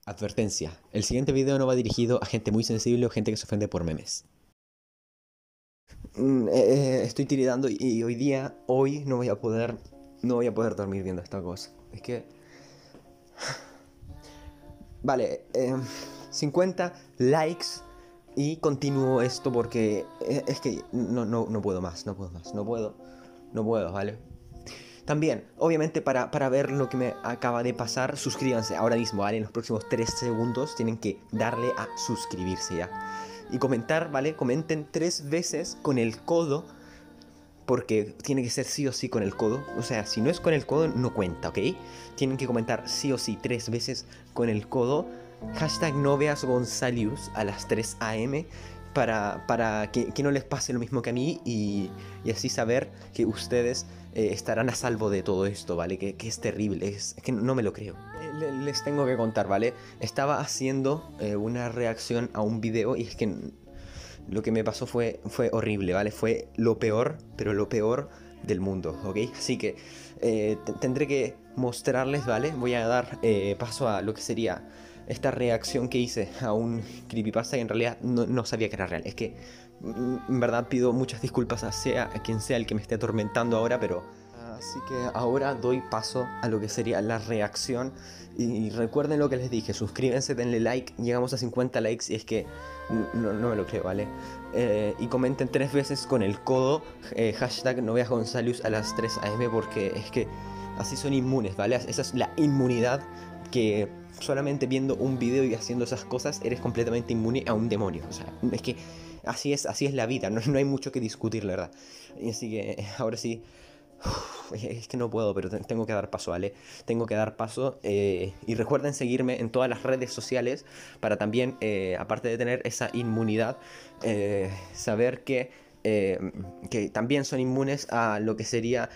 Advertencia, el siguiente video no va dirigido a gente muy sensible o gente que se ofende por memes. Estoy tiritando y hoy no voy a poder dormir viendo esta cosa. Es que, vale, 50 likes y continúo esto porque es que no puedo más, no puedo, ¿vale? También, obviamente para ver lo que me acaba de pasar, suscríbanse ahora mismo, ¿vale? En los próximos 3 segundos tienen que darle a suscribirse ya. Y comentar, ¿vale? Comenten 3 veces con el codo, porque tiene que ser sí o sí con el codo. O sea, si no es con el codo, no cuenta, ¿ok? Tienen que comentar sí o sí 3 veces con el codo. Hashtag no veas Gonzalius a las 3 am para que no les pase lo mismo que a mí y así saber que ustedes estarán a salvo de todo esto, ¿vale? Que es terrible, es que no me lo creo. Les tengo que contar, ¿vale? Estaba haciendo una reacción a un video y es que lo que me pasó fue horrible, ¿vale? Fue lo peor, pero lo peor del mundo, ¿ok? Así que tendré que mostrarles, ¿vale? Voy a dar paso a lo que sería esta reacción que hice a un creepypasta que en realidad no sabía que era real. Es que en verdad pido muchas disculpas a quien sea el que me esté atormentando ahora, pero así que ahora doy paso a lo que sería la reacción. Y recuerden lo que les dije, suscríbanse, denle like, llegamos a 50 likes y es que no me lo creo, ¿vale? Y comenten 3 veces con el codo, hashtag no veas Gonzalius a las 3 am porque es que así son inmunes, ¿vale? Esa es la inmunidad que solamente viendo un video y haciendo esas cosas eres completamente inmune a un demonio. O sea, es que así es la vida, no hay mucho que discutir, la verdad. Y así que ahora sí. Es que no puedo, pero tengo que dar paso, ¿vale? Tengo que dar paso. Y recuerden seguirme en todas las redes sociales para también, aparte de tener esa inmunidad, saber que también son inmunes a lo que sería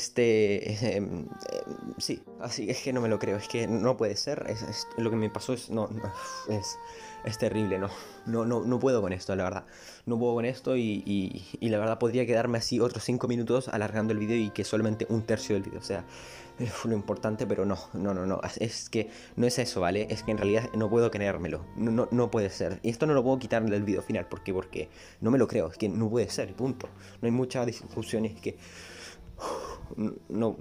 sí, así es que no me lo creo, es que no puede ser, lo que me pasó es terrible, no puedo con esto, la verdad, no puedo con esto y la verdad podría quedarme así otros 5 minutos alargando el vídeo y que solamente un tercio del vídeo, o sea, lo importante, pero no, es que no es eso, ¿vale? Es que en realidad no puedo creérmelo, no puede ser, y esto no lo puedo quitar del vídeo final, porque no me lo creo, es que no puede ser, punto, no hay mucha discusión, es que no.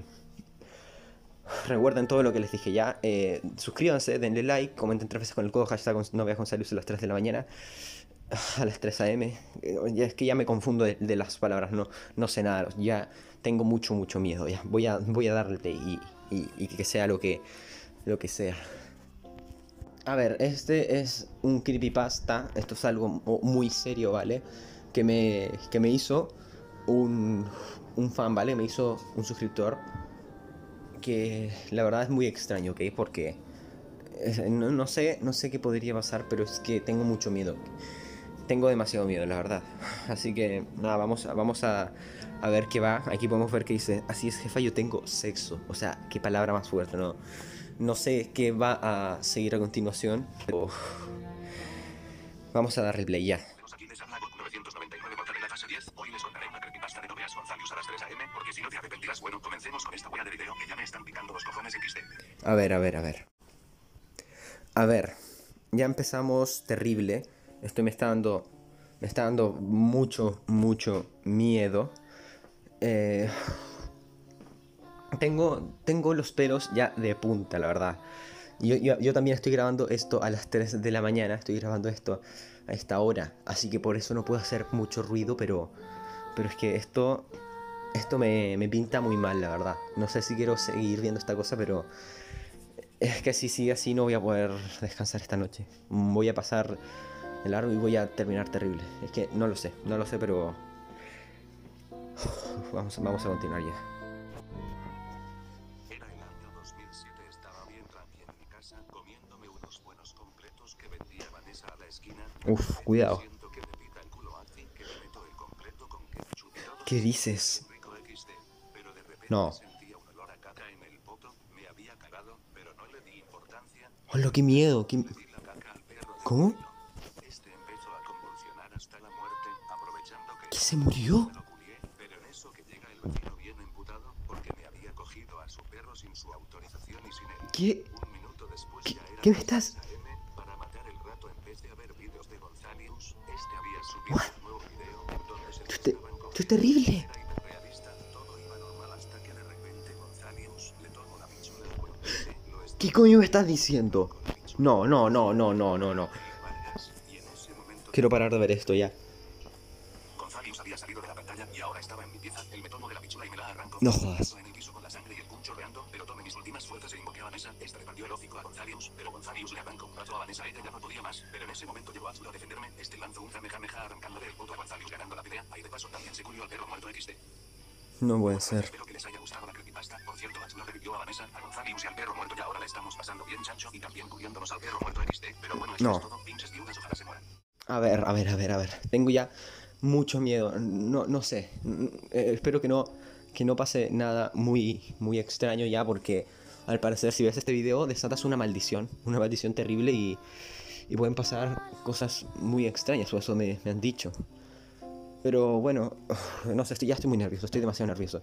Recuerden todo lo que les dije ya. Suscríbanse, denle like, comenten 3 veces con el codo, hashtag no veas González a las 3 de la mañana. A las 3 am. Ya es que ya me confundo de las palabras, no sé nada. Ya tengo mucho miedo. Ya voy a darle y que sea lo que sea. A ver, este es un creepypasta. Esto es algo muy serio, ¿vale? Que me hizo un fan, ¿vale? Me hizo un suscriptor que la verdad es muy extraño, ¿ok? Porque no sé qué podría pasar, pero es que tengo mucho miedo. Tengo demasiado miedo, la verdad. Así que nada, vamos a ver qué va. Aquí podemos ver que dice, así es jefa, yo tengo sexo. O sea, qué palabra más fuerte, no sé qué va a seguir a continuación, pero vamos a darle play ya. Aquí les habla Goku 999 de la fase 10. Hoy les contaré una creepypasta de no veas Gonzalius a las 3 am, porque si no te arrepentirás. Bueno, comencemos con esta buena de video que ya me están picando los cojones XD. A ver. A ver, ya empezamos terrible. Esto me está dando mucho miedo. Tengo los pelos ya de punta, la verdad. Yo también estoy grabando esto a las 3 de la mañana. Estoy grabando esto a esta hora. Así que por eso no puedo hacer mucho ruido, pero es que esto me pinta muy mal, la verdad. No sé si quiero seguir viendo esta cosa, pero es que si sigue así no voy a poder descansar esta noche. Voy a pasar el largo y voy a terminar terrible. Es que no lo sé, pero vamos a continuar ya. Era el año 2007, estaba bien tranqui en mi casa, comiéndome unos buenos completos que vendía Vanessa a la esquina. Uf, cuidado. Siento que me pica el culo así que me meto el completo con ketchup y todo. ¿Qué dices? Rico XD, pero de repente No. sentía un olor a caca en el poto, me había cagado, pero no le di importancia. ¡Hola, qué miedo! Le di la caca al perro del ¿Cómo? vecino. Este empezó a convulsionar hasta la muerte, aprovechando que ¿Qué se murió? me lo culié, pero en eso que llega el vecino bien emputado porque me había cogido a su perro sin su autorización y sin él. ¿Qué? Un minuto después ya ¿Qué me estás? Para matar el rato en vez de haber vídeos de Gonzalius, había subido What? un nuevo video donde se le Esto mostraban como es terrible. era hiperrealista, todo iba normal hasta que de repente Gonzalius le tomó la pichula, bueno, lo está ¿Qué coño me estás diciendo? con la pichula No, no, no, no, no, no, no. de Vargas, y en ese momento Quiero parar de ver esto ya. Gonzalius había salido de la pantalla y ahora estaba en mi pieza. Él me tomó de la pichula y me la arrancó. No jodas. En el piso con la sangre y el pum chorreando, pero tomé mis últimas fuerzas e invoqué a Vanessa. Esta le partió el hocico a Gonzalius, pero Gonzalius le arrancó un brazo a Vanessa. Ella ya no podía más, pero en ese momento llegó Axel a defenderme. Lanzó un kamehameha arrancándole el puto a Gonzalius ganando la pelea. Ahí de paso también se curió al perro muerto XD. No puede ser. Espero que les haya gustado la creepypasta. Por cierto, Axel revivió a Vanessa, a Gonzalius y al perro muerto y ahora la estamos pasando bien, chancho, y también curiándonos al perro muerto XD. Pero bueno, esto No. es todo. Pinches viudas, ojalá se mueran. A ver, a ver, a ver, a ver. Tengo ya mucho miedo. No sé. Espero que no pase nada muy extraño ya, porque al parecer si ves este video desatas una maldición terrible y pueden pasar cosas muy extrañas, o eso me han dicho. Pero bueno, no sé, ya estoy muy nervioso, estoy demasiado nervioso.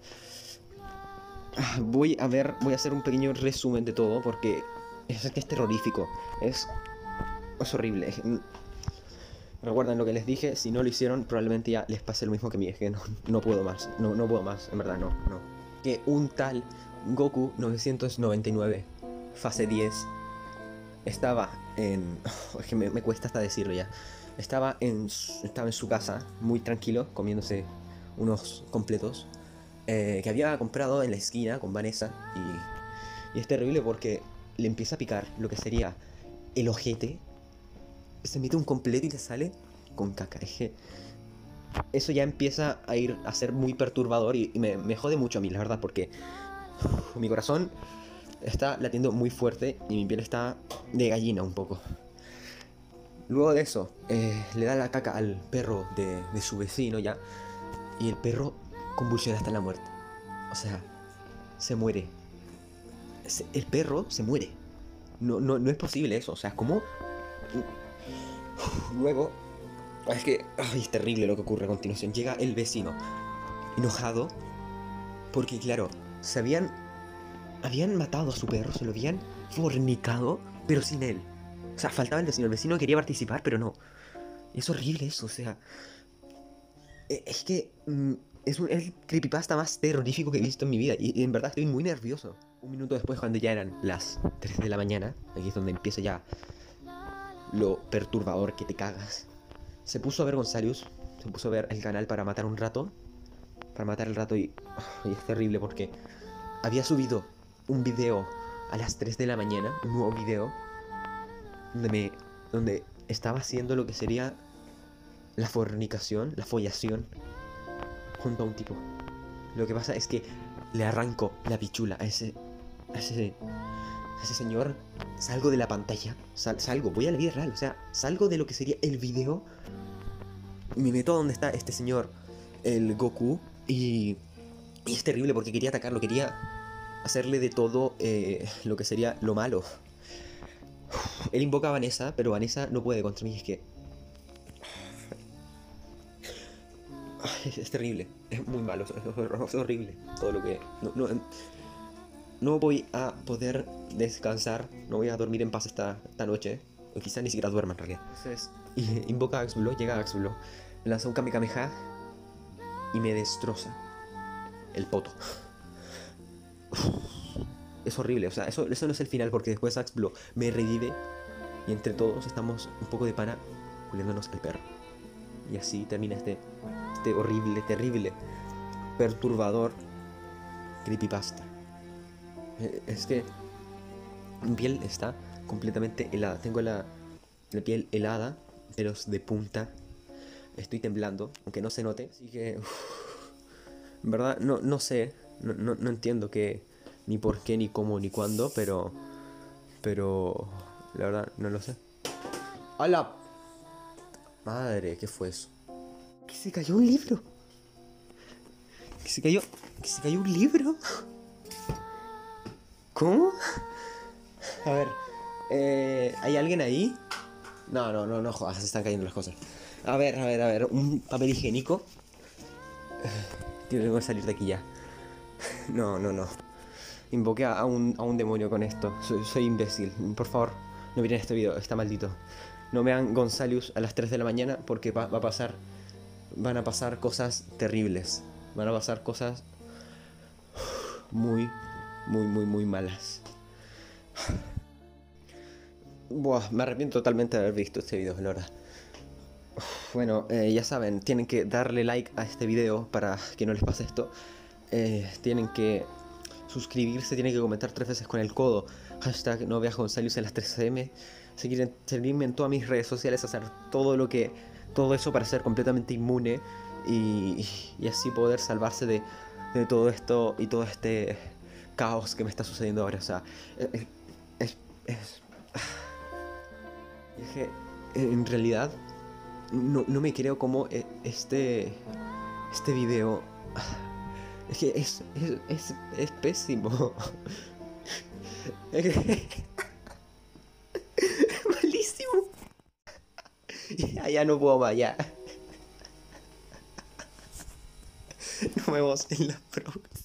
Voy a hacer un pequeño resumen de todo porque es que es terrorífico, es horrible. Recuerden lo que les dije, si no lo hicieron probablemente ya les pase lo mismo que a mí, es que no puedo más, no puedo más, en verdad no. Que un tal Goku 999, fase 10, estaba en... es que me cuesta hasta decirlo ya. Estaba en su casa, muy tranquilo, comiéndose unos completos que había comprado en la esquina con Vanessa. Y es terrible porque le empieza a picar lo que sería el ojete. Se mete un completo y le sale con caca. Es que eso ya empieza a ser muy perturbador y me jode mucho a mí, la verdad, porque mi corazón está latiendo muy fuerte y mi piel está de gallina un poco. Luego de eso, le da la caca al perro de su vecino ya. Y el perro convulsiona hasta la muerte. O sea, se muere. El perro se muere. No es posible eso. O sea, ¿cómo? Luego, es que es terrible lo que ocurre a continuación. Llega el vecino, enojado, porque claro, habían matado a su perro, se lo habían fornicado, pero sin él. O sea, faltaba el vecino quería participar, pero no. Es horrible eso, o sea... Es que es el creepypasta más terrorífico que he visto en mi vida. Y en verdad estoy muy nervioso. Un minuto después, cuando ya eran las 3 de la mañana, aquí es donde empieza ya lo perturbador que te cagas. Se puso a ver Gonzalius, se puso a ver el canal para matar un rato. Para matar el rato y es terrible porque había subido un video a las 3 de la mañana, un nuevo video, donde estaba haciendo lo que sería la fornicación, la follación junto a un tipo. Lo que pasa es que le arranco la pichula a ese señor. Salgo de la pantalla, salgo, voy a la vida real, o sea, salgo de lo que sería el video y me meto a donde está este señor, el Goku, y es terrible porque quería atacarlo, quería hacerle de todo lo que sería lo malo. Él invoca a Vanessa, pero Vanessa no puede contra mí, es que... es terrible, es muy malo, es horrible todo lo que... No voy a poder descansar, no voy a dormir en paz esta noche, o quizá ni siquiera duerma en realidad. Entonces, invoca a Axbulo, llega a Axbulo, lanza un Kamehameha y me destroza el poto. Es horrible, o sea, eso no es el final, porque después Axbulo me revive y entre todos estamos un poco de pana culiándonos al perro. Y así termina este horrible, terrible, perturbador creepypasta. Es que mi piel está completamente helada. Tengo la piel helada, pelos de punta. Estoy temblando, aunque no se note. Así que, en verdad, no sé. No entiendo ni por qué, ni cómo, ni cuándo. Pero la verdad, no lo sé. ¡Hala! Madre, ¿qué fue eso? Que se cayó un libro. Que se cayó un libro. ¿Cómo? A ver, ¿hay alguien ahí? No jodas, se están cayendo las cosas. A ver, un papel higiénico. Tengo que salir de aquí ya. No. Invoqué a un demonio con esto. Soy imbécil. Por favor, no miren este video, está maldito. No vean Gonzalius a las 3 de la mañana porque van a pasar cosas terribles. Van a pasar cosas muy, muy, muy, muy malas. Buah, me arrepiento totalmente de haber visto este video, la verdad. Bueno, ya saben, tienen que darle like a este video para que no les pase esto. Tienen que suscribirse, tienen que comentar 3 veces con el codo. Hashtag no veas Gonzalius a las 3 am. Seguirme en todas mis redes sociales, hacer todo eso para ser completamente inmune y así poder salvarse de todo esto y todo este caos que me está sucediendo ahora. O sea, es que en realidad no me creo como este video. Es que es pésimo. Es malísimo. Ya no puedo más, ya. Nos vemos en la próxima.